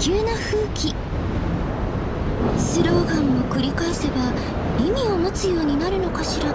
急な風紀。スローガンも繰り返せば意味を持つようになるのかしら。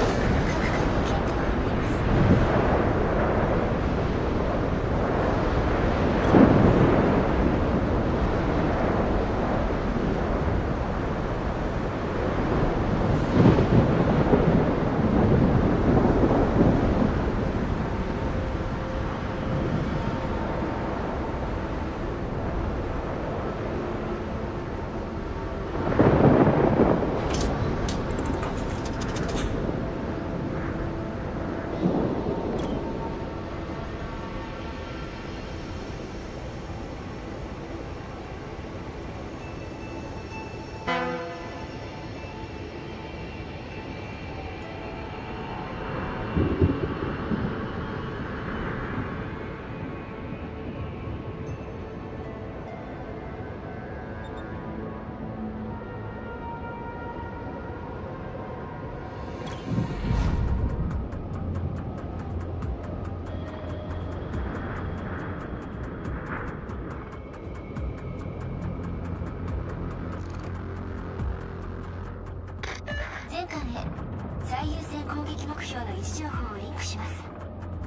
全艦へ最優先攻撃目標の位置情報をリンクします。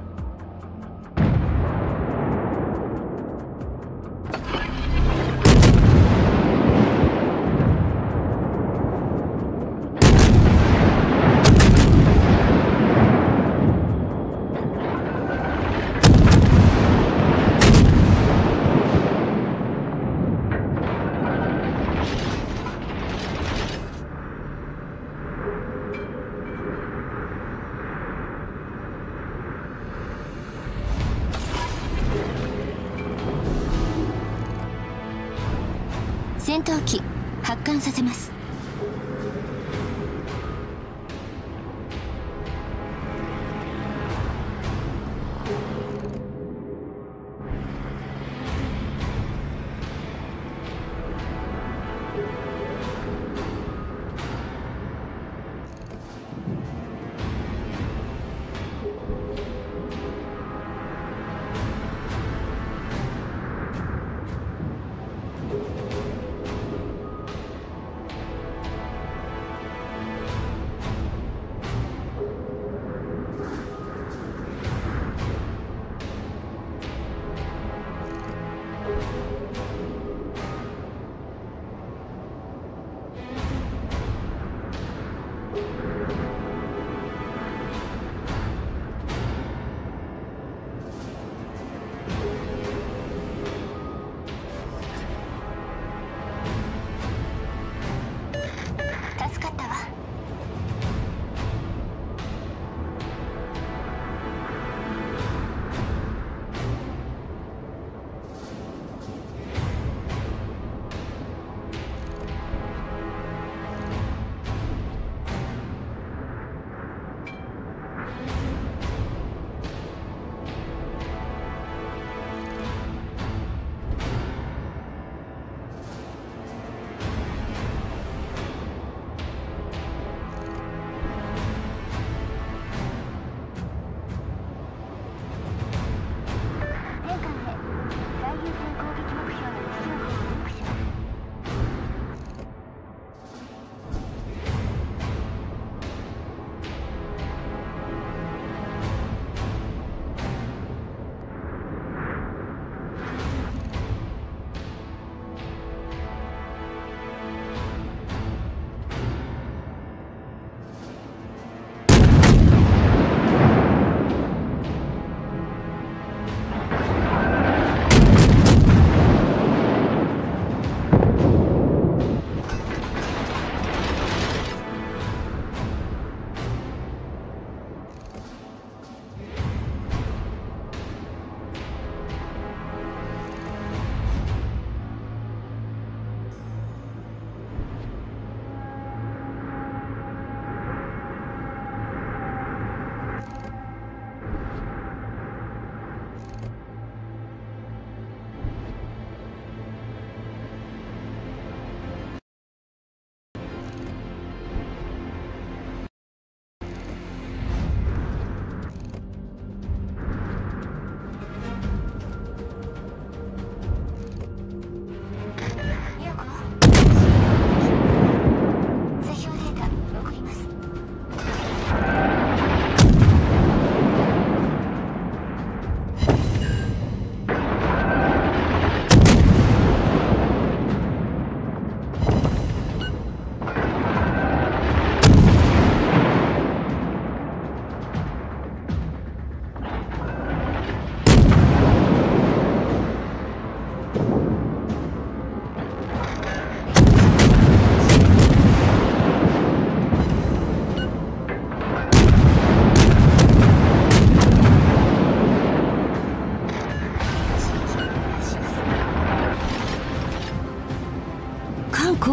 戦闘機発艦させます。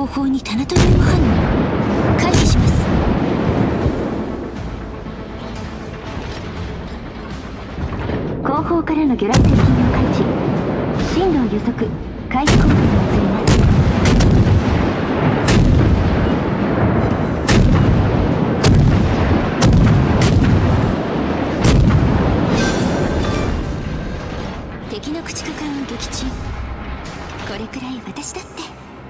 後方にタナトリウム反応回避します。 後方からの魚雷接近を感知。進路を予測。回避コースに移ります。 敵の駆逐艦を撃沈。これくらい私だって。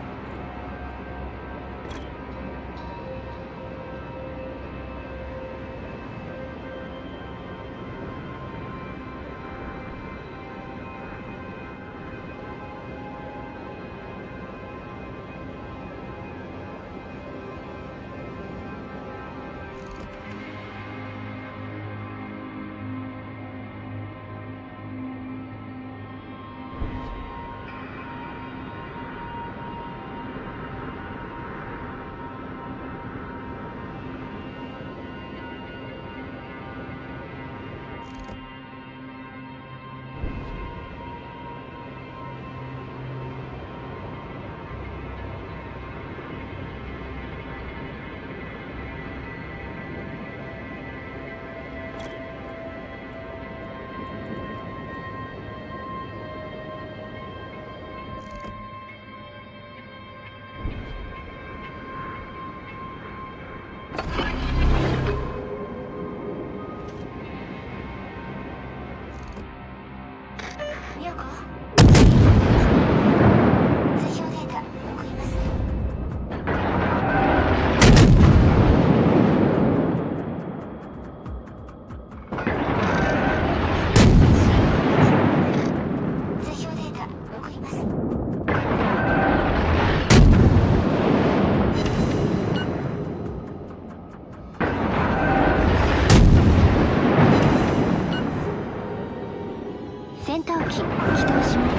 戦闘機起動します。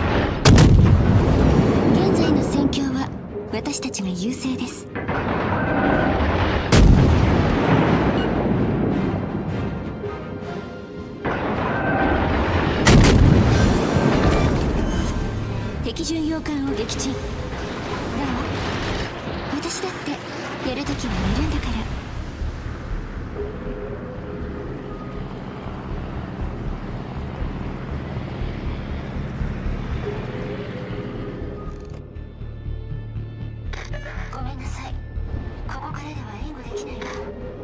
現在の戦況は私たちが優勢です。敵巡洋艦を撃沈。どう？私だってやるときはやるんだから。 ごめんなさい。ここからでは援護できないわ。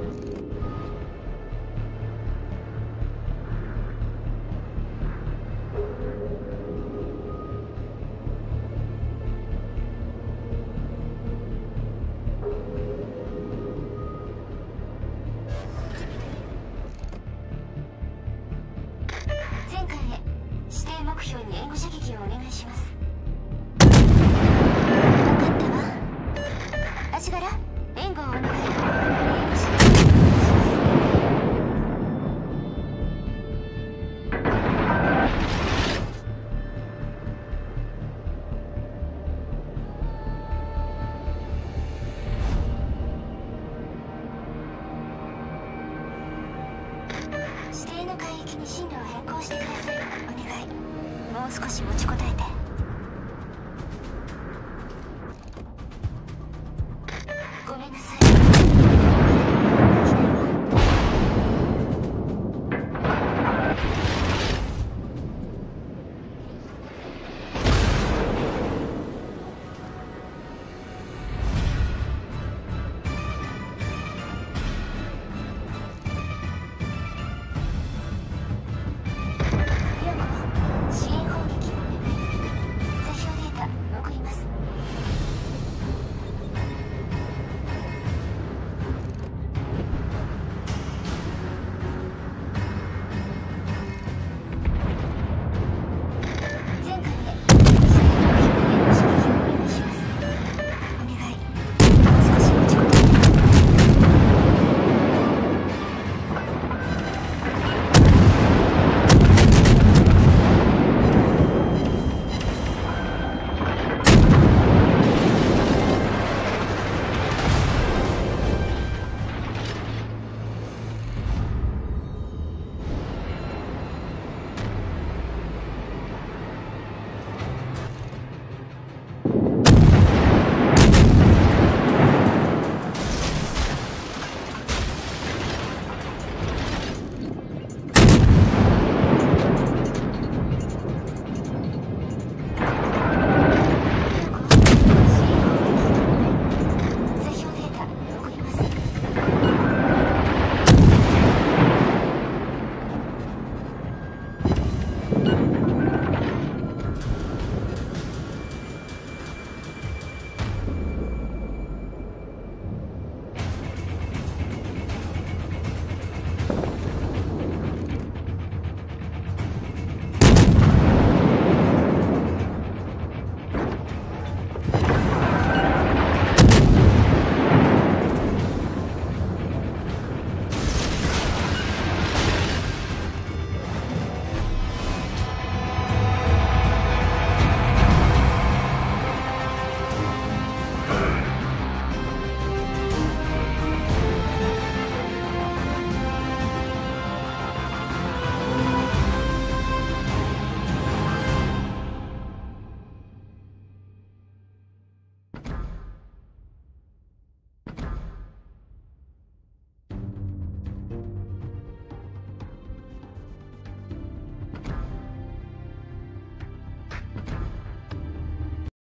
前回へ指定目標に援護射撃をお願いします。分かったわ。足柄、援護をお願い。援護射撃をお願いします。指定の海域に進路を変更してください。お願い。もう少し持ちこたえて。